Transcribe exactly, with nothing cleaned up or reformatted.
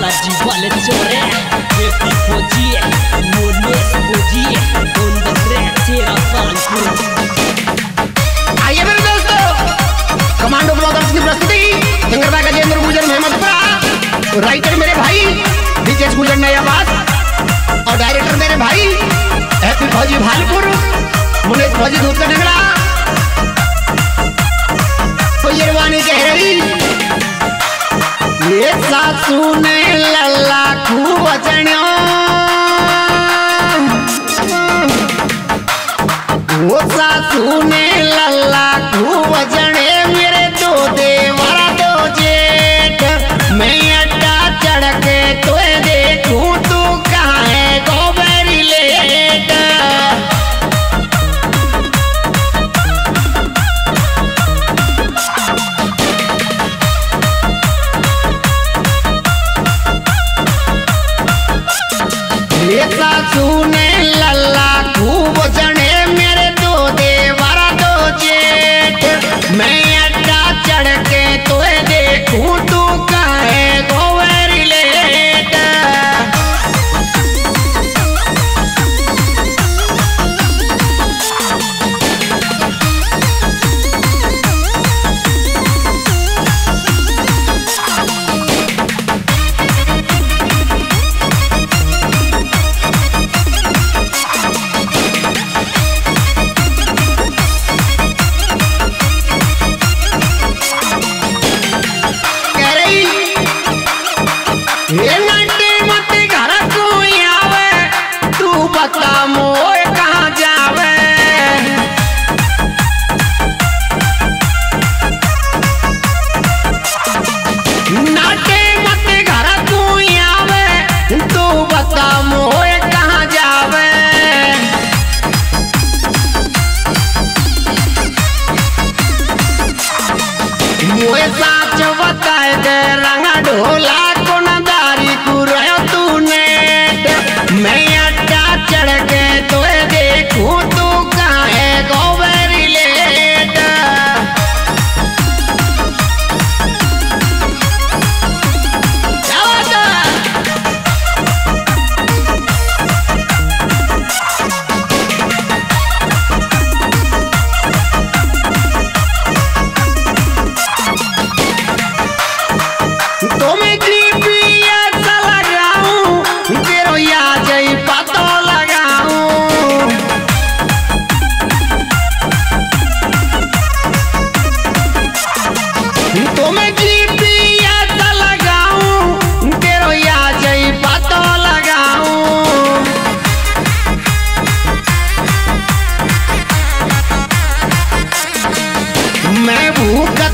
बालाजी वाले चोरे हैप्पी फौजी मोनेस फौजी ऑन द ट्रैक तेरा कानपुर। आइए मेरे दोस्तों, कमांडो ब्लॉगर्स की प्रस्तुति सिंगर भाई गजेंद्र गुर्जर मेहमदपुरा, राइटर मेरे भाई विजेश गुर्जर नयाबाद और डायरेक्टर मेरे भाई हैप्पी फौजी भालपुर मुनेस फौजी दूध का ढंगड़ा। तो ये वाणी कह रही, ये सासू ने लल्ला खूब चढ़ियो, वो सासू ने लल्ला खूब चढ़े, मेरे दो देवरा दो जेठ, मैं अड्डा चढ़ के तो देखूं तू कहाँ है गोबरी लेट। ये सासू ने लल्ला खूब चढ़े, मेरे दो देवरा दो जेठ, मैं अड्डा चढ़ के तो देखूं तू कहाँ है गोबरी लेट। ये नड्डे मत घर को आवे, तू बता मोए कहाँ जावे। नड्डे मत घर को आवे, तू बता मोए कहाँ जावे। मोए साच बताए दे रंगा ढोला मैं अड्डा चढ़ के तो देखूं तू कहाँ है गोबरी लेट। तो मैं तो मैं जीपीएस लगाऊं, तेरो या जई पतो लगाऊं। मैं भूखा